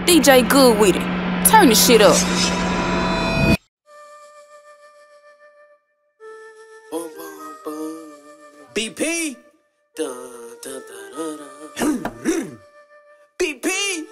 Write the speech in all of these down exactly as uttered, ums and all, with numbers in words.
D J good with it. Turn the shit up. B P. Dun, dun, dun, dun, dun. B P.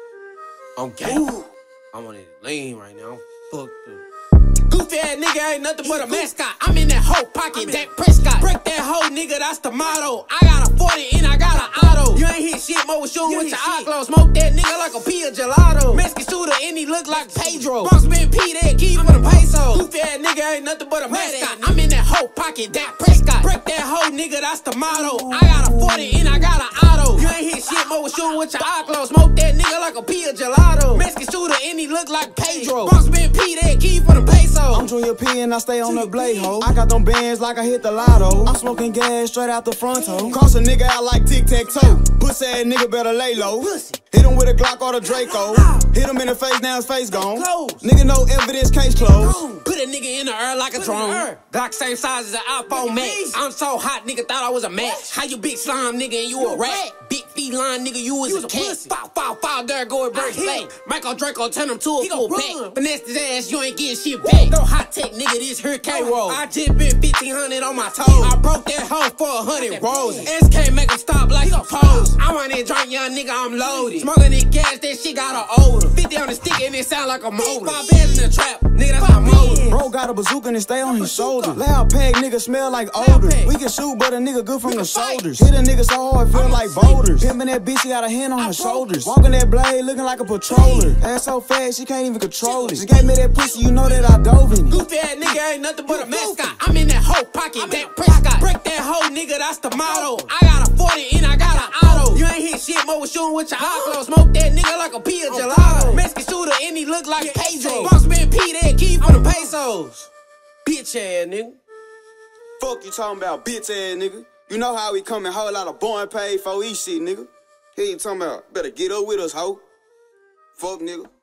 I'm gay. I'm on it lean right now. I'm fucked up. Goofy ass nigga ain't nothing but a mascot. I'm in that whole pocket, that Prescott. Break that whole nigga, that's the motto. I got a forty and I got an auto. You ain't hit shit, mo, with shooting with your eyes closed. Smoke that nigga like a pea gelato. Mexican shooter and he look like Pedro. Boss man P, that key for the peso. Goofy ass nigga ain't nothing but a mascot. I'm in that whole pocket, that Prescott. Break that whole nigga, that's the motto. I got a forty and I got an auto. You ain't hit shit, mo, with shooting with your eyes closed. Smoke that nigga like a pea gelato. Mexican shooter and he look like Pedro. Boss man P, that key for the peso. I'm Junior P and I stay on the blade, ho. I got them bands like I hit the lotto. I'm smoking gas straight out the front, ho. Cross a nigga out like tic-tac-toe. Pussy ass nigga better lay low. Hit him with a Glock or the Draco. Hit him in the face, now his face gone. Nigga no evidence, case closed. Put a nigga in the air like a drone. Glock same size as an iPhone Max. I'm so hot, nigga thought I was a match. How you big slime, nigga, and you a rat? Big feline, nigga, you was a cat. Foul, foul, foul, there go a bird flag. Michael Draco turn him to a full back. Finesse his ass, you ain't getting shit back. No hot tech, nigga, this hurricane roll. I just been fifteen hundred on my toes. I broke that hoe for a hundred rolls. S K make him stop like a pose. I want that drink, young nigga, I'm loaded. Smoking that gas, that shit got an odor. fifty on the stick and it sound like a motor. Five bands in the trap, nigga, that's my motor. Bro got a bazooka and it stay on his shoulder. Loud peg, nigga smell like odor. We can shoot, but a nigga good from the shoulders. Hit a nigga so hard, feel like boulders. Pimpin' that bitch, she got a hand on her shoulders. Walking that blade, looking like a patroller. Ass so fast, she can't even control it. She gave me that pussy, you know that I dove in it. Goofy ass nigga ain't nothing but a mascot. I'm in that whole pocket, that Prescott. Break that whole nigga, that's the motto. I got a forty and I got an auto. You ain't hit shit, mo, with shooting with your eyes closed. Smoke that nigga like a pea gelato. Mexican shooter and he look like Pedro. Boss man P, that key for the pesos. Bitch ass nigga. Fuck you talking about, bitch ass nigga. You know how we come and whole lot of born paid for each shit, nigga. Here you talking about, better get up with us, hoe. Fuck nigga.